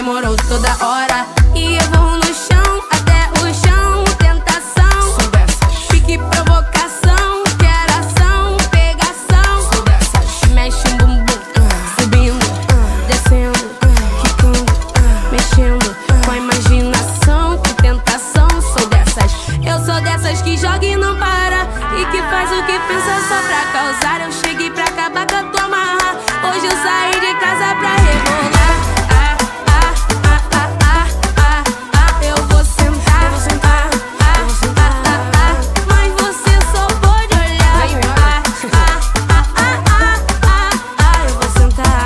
demorou toda hora. E eu vou no chão, até o chão, tentação. Sou dessas. Pique provocação, quero ação, pegação. Sou dessas. Mexe um bumbum, subindo, descendo, quicando, mexendo com a imaginação, que tentação. Sou dessas. Eu sou dessas que joga e não para, e que faz o que pensa só pra causar. Eu cheguei pra acabar com a tua marra. Hoje eu saí de casa pra rebolar. Eu vou sentar, mas você só pode olhar. Eu vou sentar,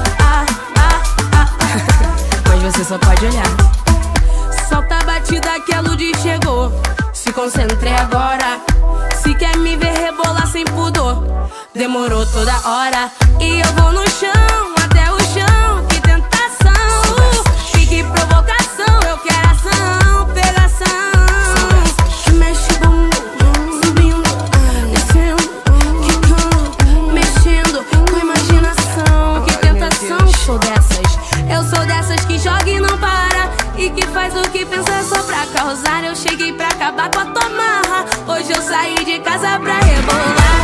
Mas você só pode olhar. solta a batida que a Ludi chegou. Se concentre agora. Se quer me ver rebolar sem pudor, demorou toda hora. E eu vou no chão, até o chão, que tentação. Pique provocação, eu quero ação, pegação. Mexe o bumbum, subindo, descendo, quicando, mexendo com a imaginação, que tentação. Sou dessas, eu sou dessas que joga e não para, e que faz o que pensa só pra causar. Eu cheguei pra acabar com a tua marra. Hoje eu saí de casa pra rebolar.